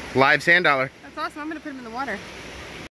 Live sand dollar. That's awesome. I'm gonna put him in the water.